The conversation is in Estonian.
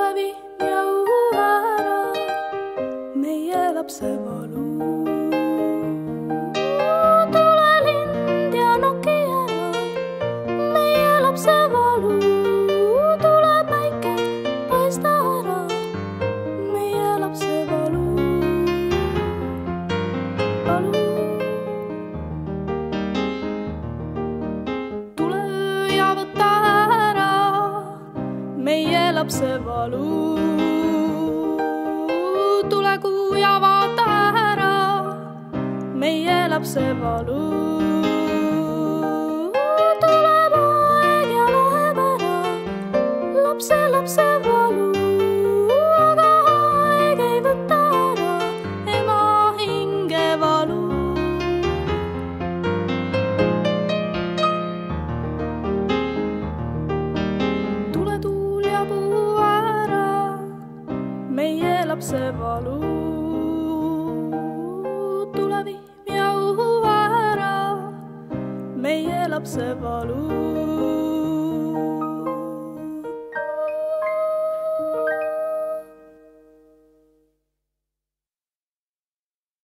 tule vihm ja õhu ära, meie lapse valu. Tule lind ja noki ära, meie lapse valu. Tule päike, paista ära, meie lapse valu. Valu. Tule ja võta ära meie lapse valu. Tule kuu ja vaata ära meie lapse valu. Tuleb aeg ja läheb ära lapse valu, aga aeg ei võta ära ema hinge valu. Tule tuul ja puu ära meie lapse valu. Tule vihm ja õhu ära meie lapse valu.